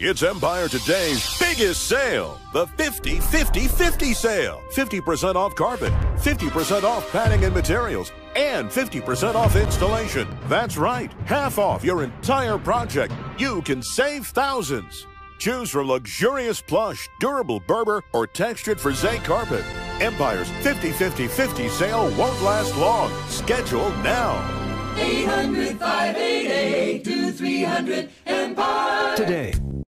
It's Empire Today's biggest sale, the 50-50-50 sale. 50% off carpet, 50% off padding and materials, and 50% off installation. That's right, half off your entire project. You can save thousands. Choose from luxurious plush, durable Berber, or textured Frisé carpet. Empire's 50-50-50 sale won't last long. Schedule now. 800-588-2300 Empire. Today.